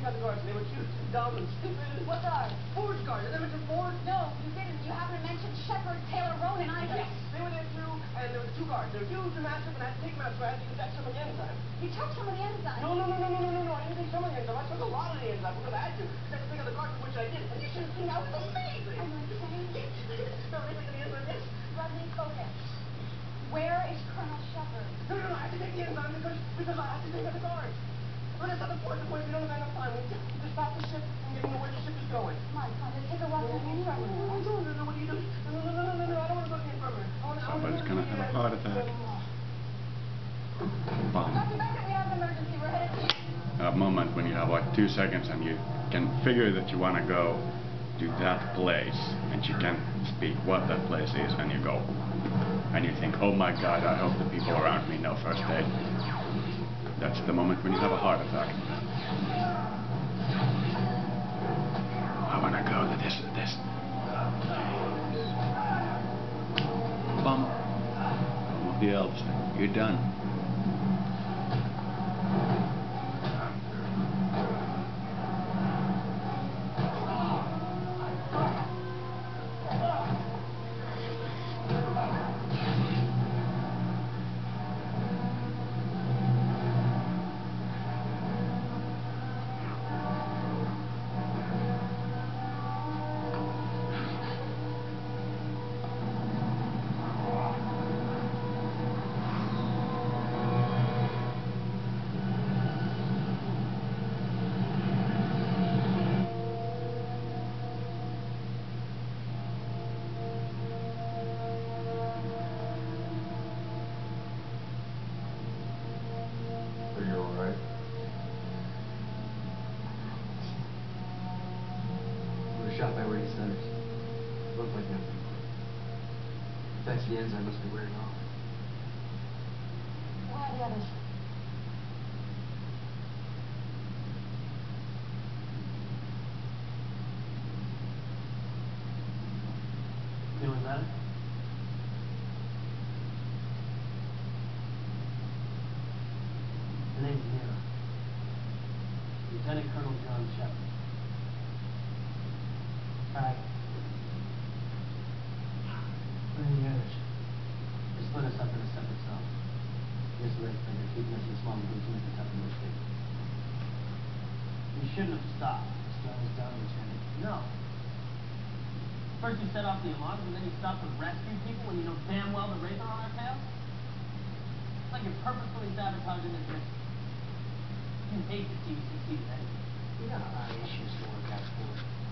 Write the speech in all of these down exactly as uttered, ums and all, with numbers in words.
got the guards. They were cute, dumb, and stupid. What guards? Ford's guards. Did I mention Ford? No, you didn't. You haven't mentioned Shepard, Taylor, Ronan either. Yes, they were there too, and there were two guards. They were huge and massive, and I had to take them out, so I had to use that some of the enzyme. You took some of the enzyme? No, no, no, no, no, no, no, no. I didn't take some of the enzyme. I took a lot of the enzyme because I had to. Because I had to take out the guards, which I did. And you should have seen that. It was amazing. Are you insane? Yes. No, they took the enzyme, yes. Rodney, focus. Where is Colonel Shepard? No, no, no. I had to take the enzyme because, because I had to take out the guards. But that's not the point. The point is we don't have enough time. We just, we just stop the ship and get know where the ship is going. Come on, come on. Let's take a walk to the infirmary. No, no, no, no. What are you doing? No, no, no, no, no, no. I don't want to go to the infirmary. I want to, Somebody's gonna have a heart attack. Bomb. Doctor Beckett, we have an emergency. We're headed to... A moment when you have like two seconds and you can figure that you want to go to that place and you can speak what that place is and you go. And you think, oh my God, I hope the people around me know first aid. That's the moment when you have a heart attack. I want to go to this, this. Bum. Home of the elves. You're done. Shot by Ray Centers. Looked like nothing. That's the enzyme must be wearing off. Where are the others? Feeling better? The name's Mira. Lieutenant Colonel John Shepard. Alright. What are the others? They split us up in a separate cell. This way, they're keeping us in small groups to make a tough mistake. We shouldn't have stopped. This job is done, Lieutenant. No. First you set off the alarms, and then you stop to rescue people when you know damn well the Wraith are on our tail? It's like you're purposefully sabotaging this mission. You hate to see you succeed at anything. We got a lot of issues to work out for.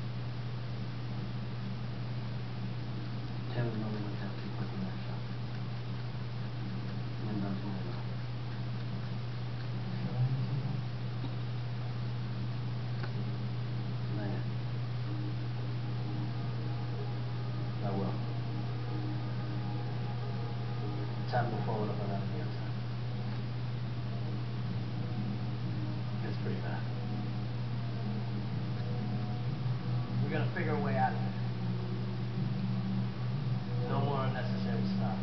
Taylor Ronan went down too quick in that shot. And then down to my left. Man. I will. Time to forward up on that again. It's pretty bad. We gotta figure a way out of here. No more unnecessary stuff.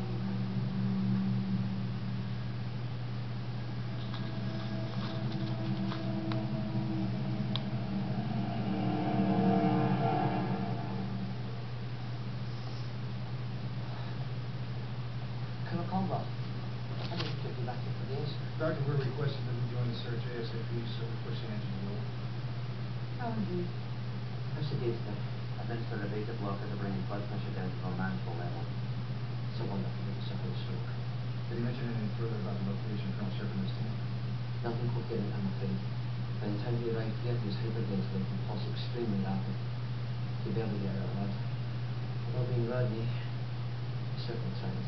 Colonel Caldwell, I need to get you back here for this. Doctor, we're requesting that we join the search ASAP, so we push the engine roll. Oh, indeed. How's the day today? Administered a beta blocker to bring blood pressure down to a manageable level. So wonderful that you suffered a stroke. Did he mention anything further about the location of Colonel Shepard and his team? Nothing coherent, I'm afraid. By the time he arrived here, he was hyperventilating, pulse extremely rapid. He barely got out loud. Although being Rodney, he certainly tried.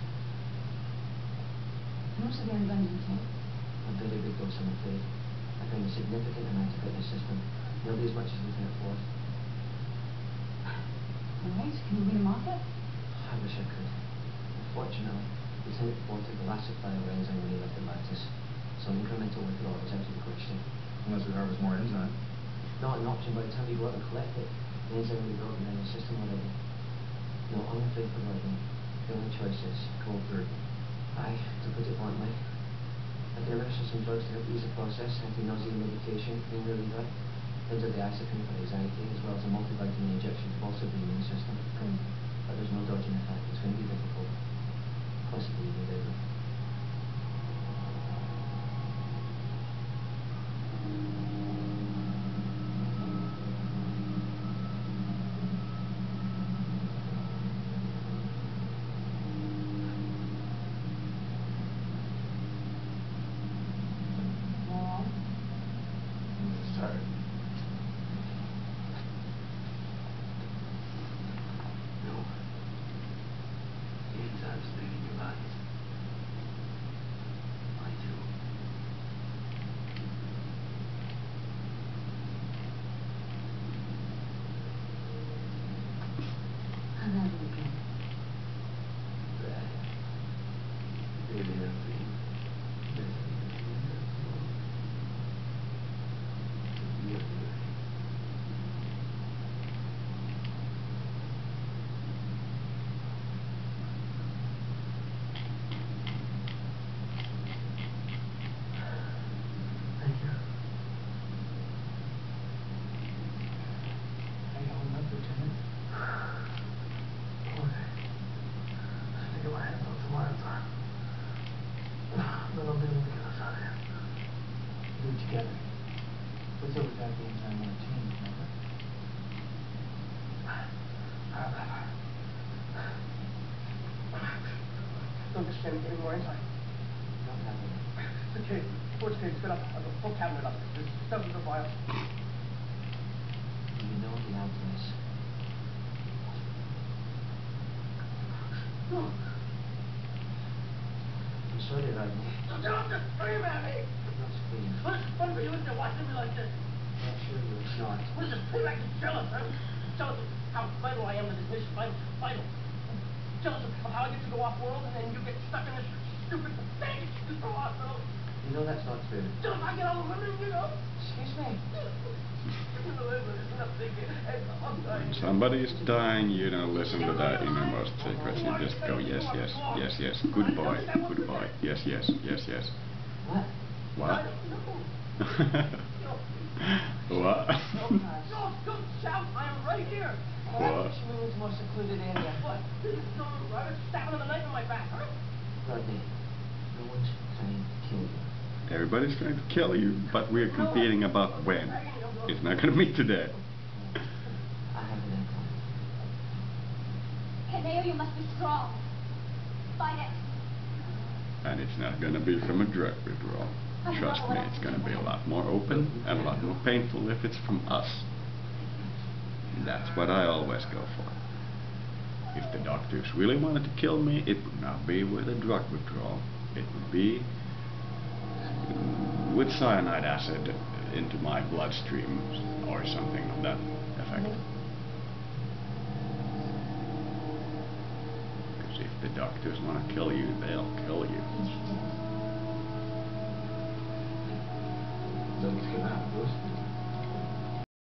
How much of the enzyme did you take? A very big dose, I'm afraid. I found a significant amount of it in the system. Nearly as much as Lieutenant Ford. All right. Can you wean him off it? I wish I could. Unfortunately, Lieutenant Ford took the last supply of enzyme when he left Atlantis. So incremental withdrawal is out of the question. Unless we harvest more enzyme. Not an option by the time we go out and collect it. The enzyme will be broken down in the system already. No, I'm afraid for Rodney. The only choice is cold turkey. Aye, to put it bluntly. I can administer some drugs to help ease the process, anti-nausea medication, pain reliever, Benzodiazepine for anxiety, as well as a multivitamin injection to bolster the immune system. Mm. But there's no dodging the fact it's going to be difficult. Possibly even deadly. Mom? I'm tired. No. Anytime's leaving your body. I do. I love you again. Bad. Maybe I'm being Thank you. Hey, hold up, Lieutenant. Okay. I think my hands on tomorrow time. Then I'll be able to get us out of here. Do it together. What's up with that being nine one team, remember? Don't understand me getting more inside. Not happening. The case, sports case, fit up, I've got a full cabinet up. There's dozens of files. Do you know the address? No, I'm sorry, Rodney. don't have to scream at me! Not screaming. What is fun for you if you're watching me like this? I'll show you it's not. What is this, payback to jealous, huh? Jealous of how vital I am to this mission, vital, vital. Jealous of how I get to go off-world and then you get stuck in this stupid baggage to throw hospital. You know that's not true. Jealous I get all the women, you know? Excuse me. When somebody is dying, you don't listen to their innermost secrets. You just go, yes, yes, yes, yes, good boy, good boy, yes, yes, yes, yes. What? What? What? No, don't shout, I am right here. What? She moves more secluded area. What? No, I was stabbing him a knife in my back, huh? Rodney, no one's trying to kill you. Everybody's trying to kill you, but we're competing about when. It's not gonna be today. I have an income. Hideo, you must be strong. Fight it. And it's not gonna be from a drug withdrawal. Trust me, it's gonna be a lot more open and a lot more painful if it's from us. That's what I always go for. If the doctors really wanted to kill me, it would not be with a drug withdrawal. It would be with cyanide acid into my bloodstream or something of that effect. Because if the doctors want to kill you, they'll kill you. Don't get out, Bruce.